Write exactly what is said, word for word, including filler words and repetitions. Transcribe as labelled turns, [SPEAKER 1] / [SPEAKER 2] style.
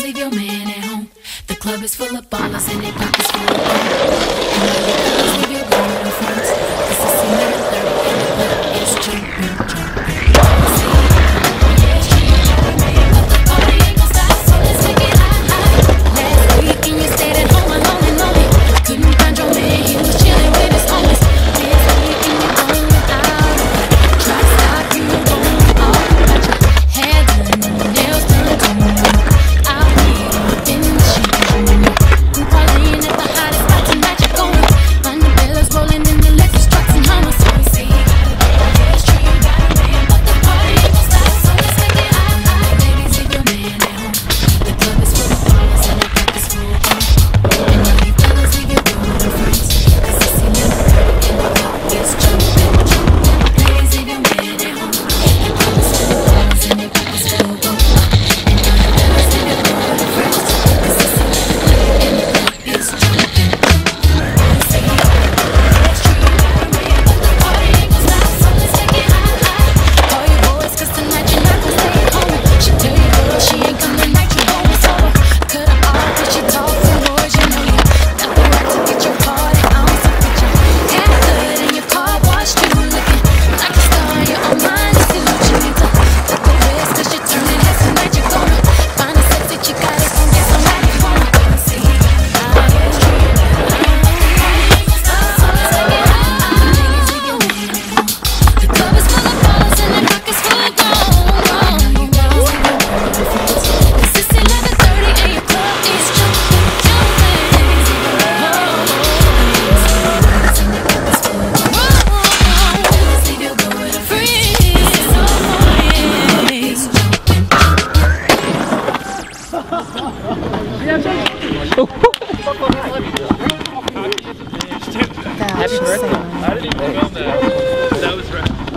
[SPEAKER 1] leave your man at home. The club is full of ballers and they pockets full of gold. And all the fellas leave your girl with her friends. Cause it's eleven thirty and the club is jumping, jumping. But the party ain't gon' stop, so let's make it hot, hot. Last weekend you stayed at home alone and lonely. Couldn't find your man, he was chilling with his homies. This weekend you going without him. Try to stop you, going off. Got your hair done and your nails done too. I'll be in the sheet. I'm calling at the hottest spot tonight. You're going. Find the bellas rolling in the Lexus trucks and Hummers. So we see you got a man, it's true you got a man, but the party ain't gon' stop, so let's make it hot, hot. Ladies, leave your man at home. The club is full of ballers and the back is full of gold. And all you fellas leave your girl with her friends. Cause it's eleven thirty and the club is jumping, jumping. Ladies, leave your man at home. The club is full of ballers and the back is full of gold. And all you fellas leave your girl with her friends. Cause it's eleven thirty and the club is jumping, jumping. Say you got a man, it's true you got a man, but the party ain't gon' stop, so let's make it hot, hot. Call your boys cause tonight you're not gon' stay at home. She tell your girl she ain't come tonight, you home is over. Cut her off cause she talk some noise, you know you got the right to get your party on. So get your hair good and your car washed too. Looking like a star in your own mind, it's you. You need to take a risk cause you're turning heads tonight. You're gonna find a sexy chick out, it's gon' get somebody wanna see. Ah, it's true, you got a man, but the party ain't gon' stop, so let's make it hot, hot. Ladies, leave your man at home. The club is full of ballers and the pockets full of gold. You fellas leave your girl with her friends. Cause it's eleven thirty and your club is jumping, jumping. Ladies, leave your man at home. The club is full of ballers and the pockets full of gold. Fellas, leave your girl with her friends. Cause it's eleven thirty and the club is jumping,
[SPEAKER 2] Happy birthday.
[SPEAKER 3] I didn't even film that. That was right.